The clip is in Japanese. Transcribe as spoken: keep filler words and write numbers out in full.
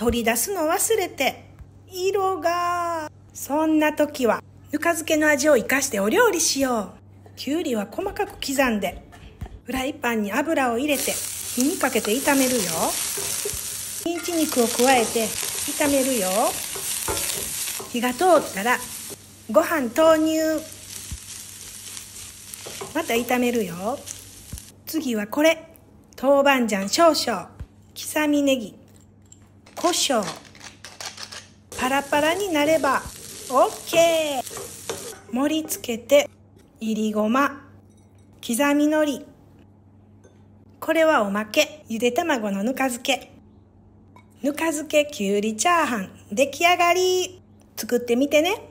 取り出すの忘れて、色が。そんな時は、ぬか漬けの味を生かしてお料理しよう。きゅうりは細かく刻んで、フライパンに油を入れて、火にかけて炒めるよ。ミンチ肉を加えて炒めるよ。火が通ったら、ご飯投入。また炒めるよ。次はこれ。豆板醤少々。刻みネギ。胡椒。パラパラになれば OK。 盛り付けていりごま、刻み海苔。これはおまけ。ゆで卵のぬか漬け。ぬか漬けきゅうりチャーハン出来上がり。作ってみてね。